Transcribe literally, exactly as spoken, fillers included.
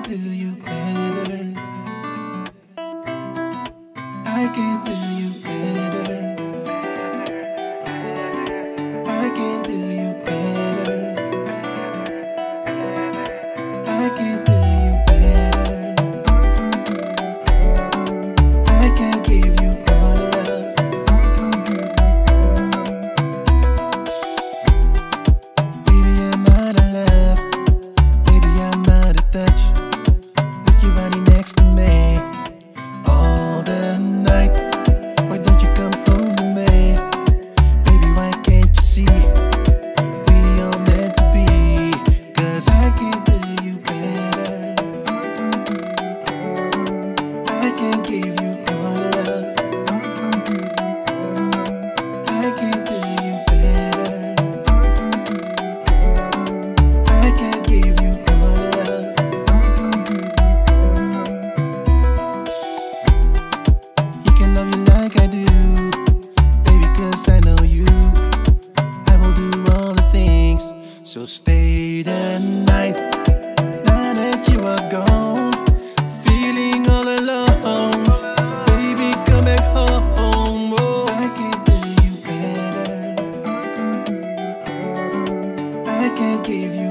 do you better. I can do you better. I can do you better. I can do you better. I can give you all love. Baby, I'm out of love. Baby, I'm out of touch. With your body next to me all the night. Why don't you come home to me? Baby, why can't you see we are meant to be? Cause I can do you better. I can give you all love. I can do you better. I can give you all love. You can love you like I do, baby, cause I know you. I will do all the things, so stay the night. Now that you are gone, feeling all alone, baby, come back home. Oh, I can do you better. I can give you